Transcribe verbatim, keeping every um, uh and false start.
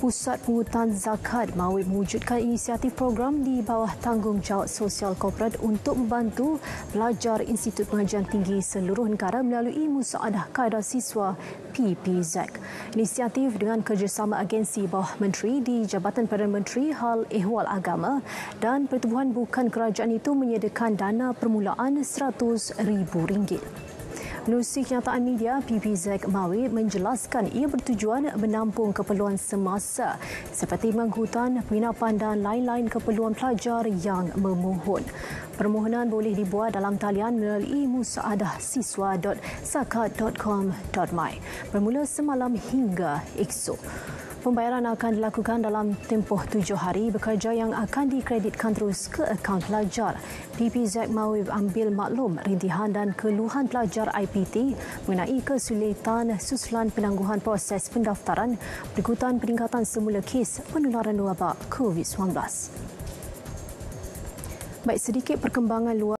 Pusat Pungutan Zakat mahu mewujudkan inisiatif program di bawah tanggungjawab sosial korporat untuk membantu pelajar Institut Pengajian Tinggi seluruh negara melalui Musaadah Kaedah Siswa P P Z. Inisiatif dengan kerjasama agensi bawah menteri di Jabatan Perdana Menteri Hal Ehwal Agama dan Pertubuhan Bukan Kerajaan itu menyediakan dana permulaan seratus ribu ringgit. Menerusi kenyataan media, P P Z Mawi menjelaskan ia bertujuan menampung keperluan semasa seperti menghutan, penginapan dan lain-lain keperluan pelajar yang memohon. Permohonan boleh dibuat dalam talian melalui musaadah siswa dot zakat dot com dot my bermula semalam hingga esok. Pembayaran akan dilakukan dalam tempoh tujuh hari bekerja yang akan dikreditkan terus ke akaun pelajar. P P Z mahu ambil maklum rintihan dan keluhan pelajar I P T mengenai kesulitan susulan penangguhan proses pendaftaran berikutan peningkatan semula kes penularan wabak COVID sembilan belas. Baik, sedikit perkembangan luar